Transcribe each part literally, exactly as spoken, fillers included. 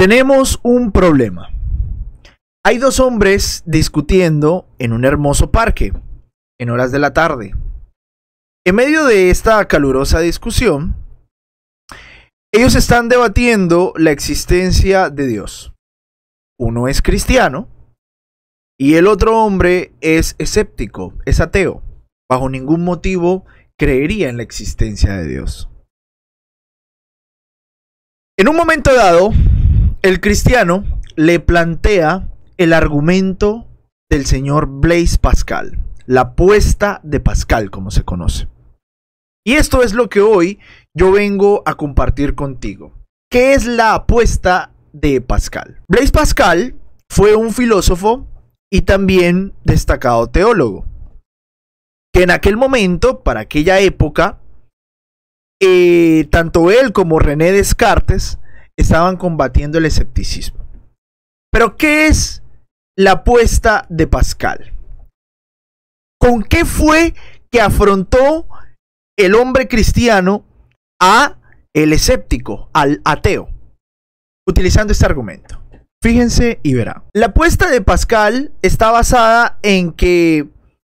Tenemos un problema. Hay dos hombres discutiendo en un hermoso parque, en horas de la tarde. En medio de esta calurosa discusión, ellos están debatiendo la existencia de Dios. Uno es cristiano y el otro hombre es escéptico, es ateo. Bajo ningún motivo creería en la existencia de Dios. En un momento dado, el cristiano le plantea el argumento del señor Blaise Pascal, la apuesta de Pascal, como se conoce. Y esto es lo que hoy yo vengo a compartir contigo. ¿Qué es la apuesta de Pascal? Blaise Pascal fue un filósofo y también destacado teólogo, que en aquel momento, para aquella época, eh, tanto él como René Descartes estaban combatiendo el escepticismo. Pero ¿qué es la apuesta de Pascal? ¿Con qué fue que afrontó el hombre cristiano a el escéptico, al ateo? Utilizando este argumento. Fíjense y verán. La apuesta de Pascal está basada en que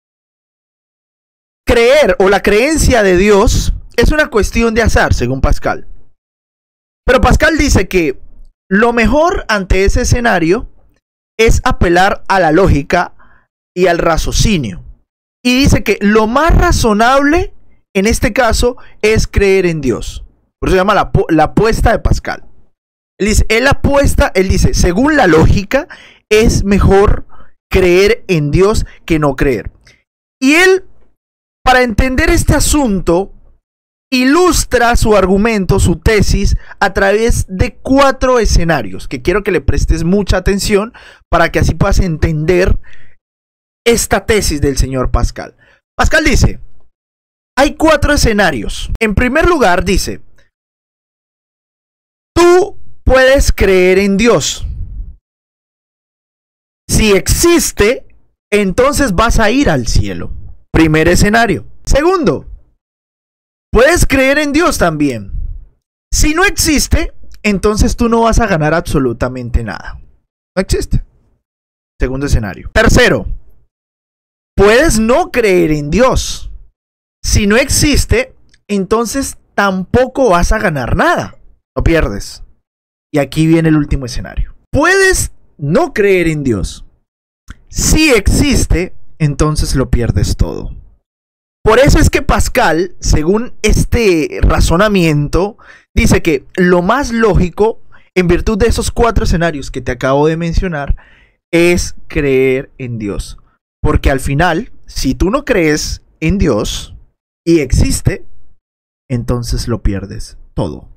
creer o la creencia de Dios es una cuestión de azar, según Pascal. Pero Pascal dice que lo mejor ante ese escenario es apelar a la lógica y al raciocinio. Y dice que lo más razonable en este caso es creer en Dios. Por eso se llama la, la apuesta de Pascal. Él dice, él apuesta, él dice, según la lógica, es mejor creer en Dios que no creer. Y él, para entender este asunto, ilustra su argumento, su tesis, a través de cuatro escenarios, que quiero que le prestes mucha atención para que así puedas entender esta tesis del señor Pascal. Pascal dice, hay cuatro escenarios. En primer lugar, dice, tú puedes creer en Dios. Si existe, entonces vas a ir al cielo. Primer escenario. Segundo, puedes creer en Dios también. Si no existe, entonces tú no vas a ganar absolutamente nada. No existe. Segundo escenario. Tercero, puedes no creer en Dios. Si no existe, entonces tampoco vas a ganar nada. Lo pierdes. Y aquí viene el último escenario. Puedes no creer en Dios. Si existe, entonces lo pierdes todo. Por eso es que Pascal, según este razonamiento, dice que lo más lógico, en virtud de esos cuatro escenarios que te acabo de mencionar, es creer en Dios. Porque al final, si tú no crees en Dios y existe, entonces lo pierdes todo.